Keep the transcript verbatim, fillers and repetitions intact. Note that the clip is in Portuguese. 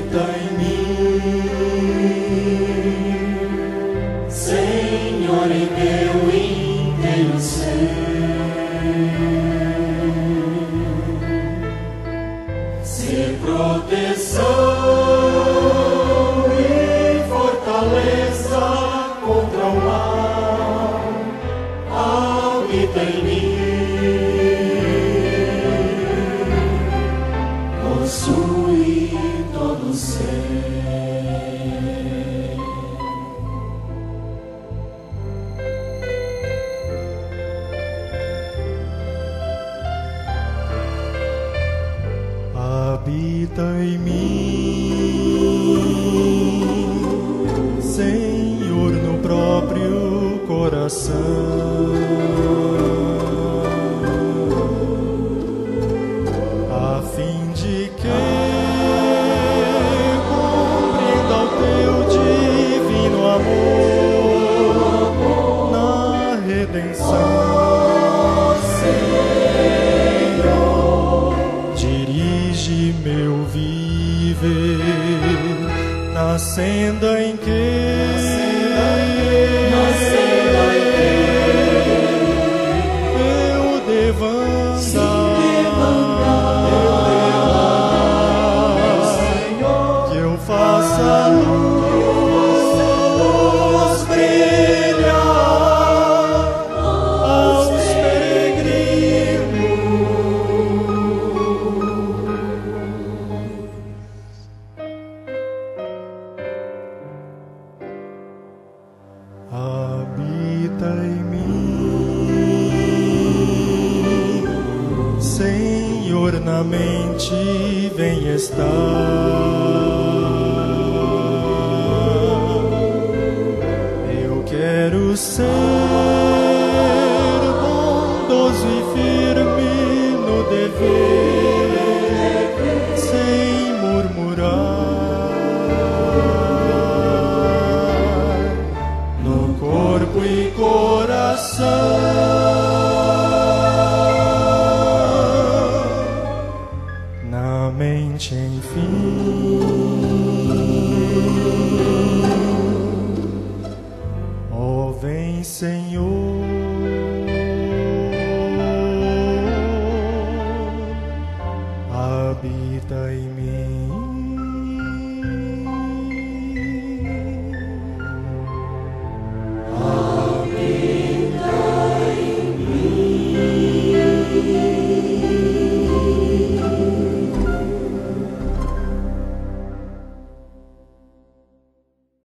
habita em mim, Senhor, em meu inteiro ser, ser proteção e fortaleza contra o mal, habita em mim. Possui todo o ser. Habita em mim, Senhor, no próprio coração, a fim de que compreenda o teu divino amor na redenção. Senhor, dirige meu viver na senda em que na senda em que eu devo andar, que eu faça a luz brilhar aos peregrinos. Habita em mim, Senhor, na mente vem estar.